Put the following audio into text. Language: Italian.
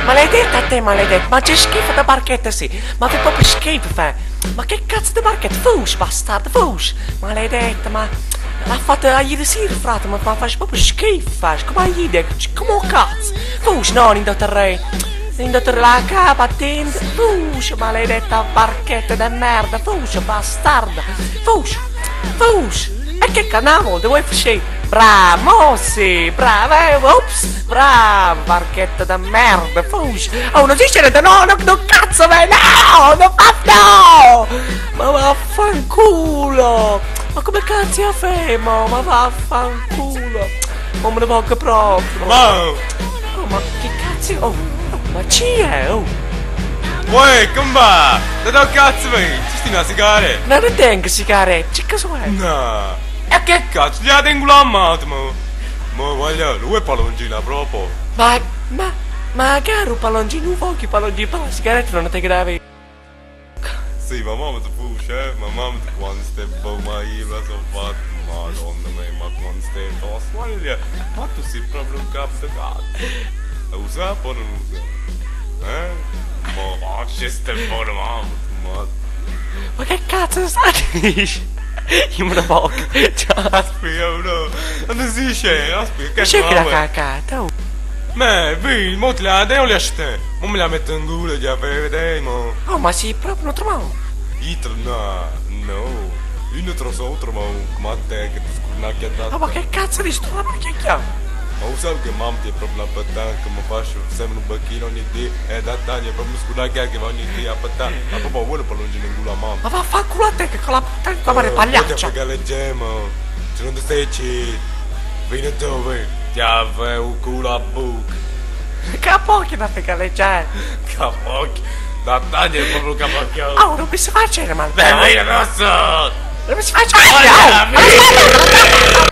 Maledetta a te, maledetta, ma c'è schifo da barchetta sì, ma che proprio schifo fai. Ma che cazzo di barchetta? Fus, bastardo, fus. Maledetta, ma l'ha fatta a ieri sera, frate, ma fai proprio schifo, fai. Come hai idea? Come cazzo? Fus, no, in dottorre. In dottorre la capa, attende. Fus, maledetta barchetta di merda, fus, bastarda. Fus, fus. E che cavolo, devo fare? Bravo, sì, bravo, ops, bravo, barchetta da merda, fusci. Oh, non dice niente, no, cazzo, no, no, ma vaffanculo, ma come cazzo è fermo, ma vaffanculo, non me ne voglio proprio. Wow. Oh, ma che cazzo, oh, ma ci è, oh. Uè, come va? Da dove cazzo vai? Ci stai una sigaretta? Non ne tengo sigarette, che cosa è? No. E che cazzo? Gli tengo la mano, ma voglio, lui è palloncina proprio. Ma caro palloncino, fuochi palloncino, per la sigaretta non te gravi. Sì, ma mamma ti pusha, ma mamma ti quando stai ma io la so fatta, madonna mia, ma quando stai tosto, ma tu sei proprio un capo di cazzo. Usa o non usa? Ma oggi stai buono, mamma. Ma che cazzo stai? Io me ne voglio. Ciao. Aspetta, no, non si dice, aspetta, che C'è che la cacata, oh. Ma, vedi, mo te la devo lasciare, mo me la metto in culo già per vedere, mo. Oh, ma sì, proprio non troviamo. No, io non trovo, come te che ti scurnacchia da. Oh, ma che cazzo di sto ma che chiamo? Ma lo sai che mamma ti è proprio la pattana che mi faccio sempre un bacchino ogni dì e da taglia è proprio scurnacchia che va ogni dì a pattana. Ma proprio vuole pallongino in culo a mamma. Ma vaffanculo a te che con la puttana come le pagliaccia. Ti frega le gemme, se non ti stai ci, vieni dove, ti avrai un culo a buca. Capocchio da fegaleggiare. Capocchio, da taglia è proprio capocchio. Oh, non mi si faccia mal. Beh, vai rosso! Non mi si faccia mal.